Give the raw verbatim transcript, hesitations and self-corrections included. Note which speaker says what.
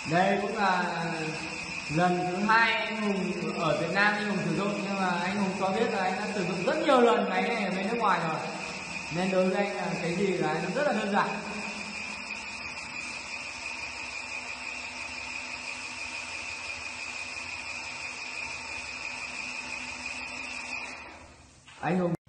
Speaker 1: Đây cũng là lần thứ hai anh Hùng ở Việt Nam anh Hùng sử dụng, nhưng mà anh Hùng cho biết là anh đã sử dụng rất nhiều lần máy này ở bên nước ngoài rồi, nên đối với anh là cái gì là nó rất là đơn giản. Anh Hùng